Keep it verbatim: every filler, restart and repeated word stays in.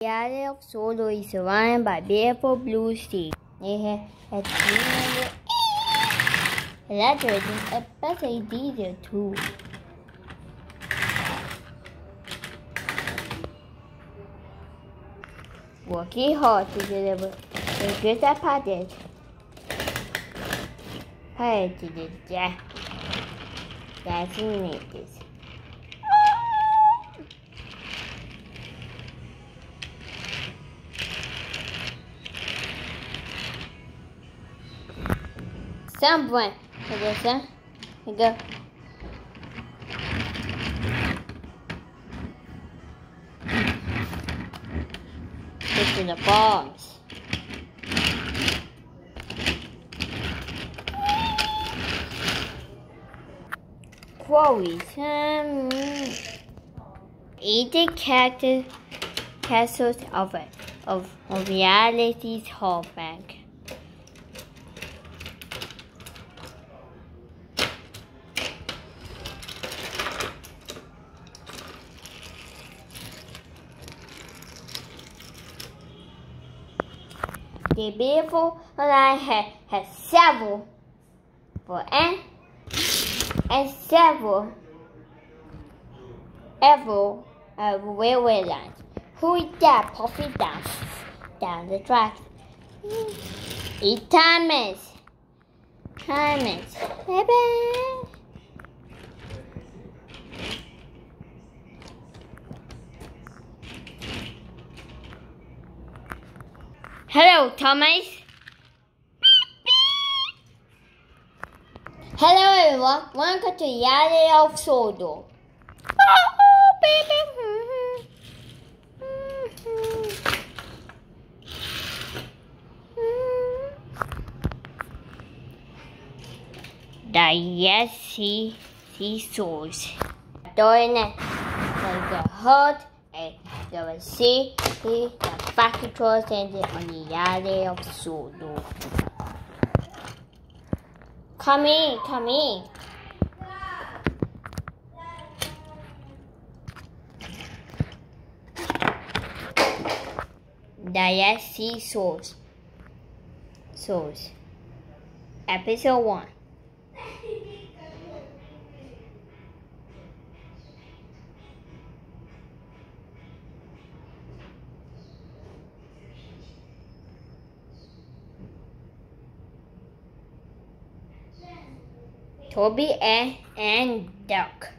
The area of Solo is surrounded by beautiful blue sea. They have a three elaborating especially diesel too. Working hard to deliver the goods package. Hey, to the jack. That's needed. Someone, okay, sir. Here you go. This is the bombs. Quarries. Um, eat the cactus, castles of of of reality's hallback. The beautiful line has, has several for and and several ever uh, railway lines. Who is that puffing down down the track? It's Thomas. Thomas. Bye-bye. Hello, Thomas. Hello, everyone. Welcome to the area of Solo. Oh, baby. The yes, see, see souls. Doing it. Like the heart, and the sea, the factory center on the area of Solo. Come in, come in. The Sea Source. Source. Episode one. Toby and, and Duck.